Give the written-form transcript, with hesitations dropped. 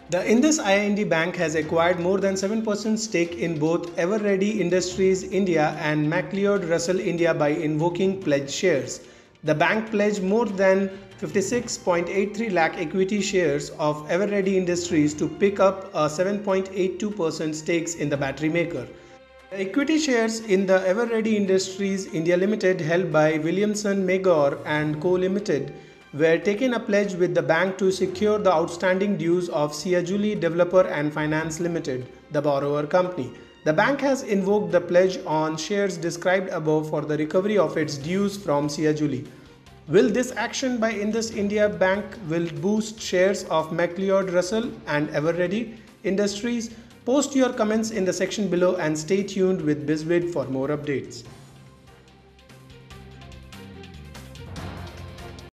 The Indus IND Bank has acquired more than 7% stake in both Everready Industries India and McLeod Russell India by invoking pledge shares. The bank pledged more than 56.83 lakh equity shares of Everready Industries to pick up a 7.82% stakes in the battery maker. The equity shares in the Everready Industries India Limited held by Williamson Magor and Co Limited were taken a pledge with the bank to secure the outstanding dues of Siajuli Developer and Finance Limited, the borrower company. The bank has invoked the pledge on shares described above for the recovery of its dues from Siajuli. Will this action by Indus India Bank will boost shares of McLeod Russell and Everready Industries? Post your comments in the section below and stay tuned with BizBid for more updates.